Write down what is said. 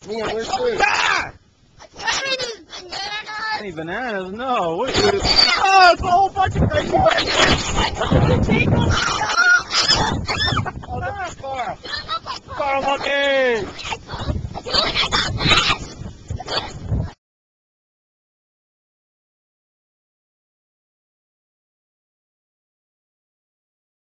Mia, where's food? Ah! Any bananas? No. What is it? Oh, it's a whole bunch of crazy bananas. Oh, that's Carl. Carl, monkey!